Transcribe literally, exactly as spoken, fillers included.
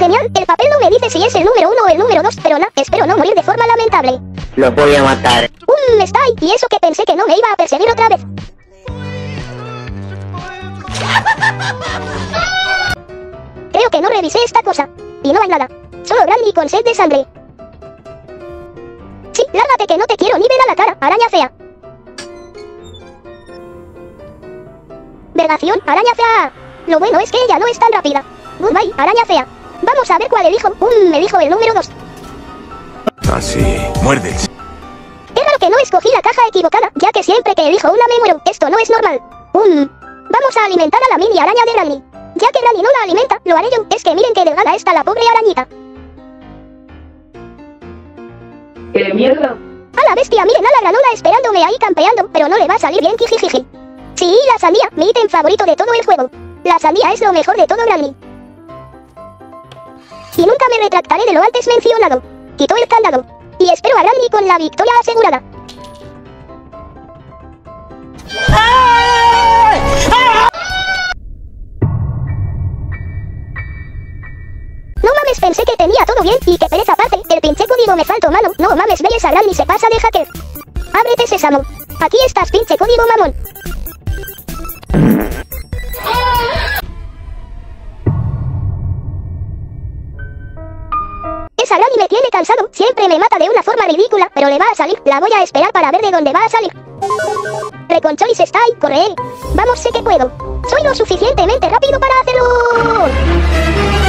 Genial, el papel no me dice si es el número uno o el número dos, pero no, espero no morir de forma lamentable. Lo voy a matar. Um, está ahí, y eso que pensé que no me iba a perseguir otra vez. Creo que no revisé esta cosa. Y no hay nada. Solo Brandy con sed de sangre. Sí, lárgate que no te quiero ni ver a la cara, araña fea. Vergación, araña fea. Lo bueno es que ella no es tan rápida. Goodbye, araña fea. Vamos a ver cuál elijo. Um, elijo el número dos. Así, muerde. Es raro que no escogí la caja equivocada, ya que siempre que elijo una me muero. Esto no es normal. Um, vamos a alimentar a la mini araña de Granny. Ya que Granny no la alimenta, lo haré yo. Es que miren qué delgada está la pobre arañita. ¡Qué mierda! A la bestia, miren a la granola esperándome ahí campeando, pero no le va a salir bien, jijijiji. Sí, la sandía, mi ítem favorito de todo el juego. La sandía es lo mejor de todo Granny. Y nunca me retractaré de lo antes mencionado. Quitó el candado. Y espero a Granny con la victoria asegurada. No mames, pensé que tenía todo bien, y que pereza aparte, el pinche código me faltó mano. No mames, ves a Granny se pasa de hacker. Ábrete sésamo. Aquí estás, pinche código mamón. Esa Granny me tiene cansado, siempre me mata de una forma ridícula, pero le va a salir, la voy a esperar para ver de dónde va a salir. Reconcholis está ahí, corre. Vamos, sé que puedo. Soy lo suficientemente rápido para hacerlo.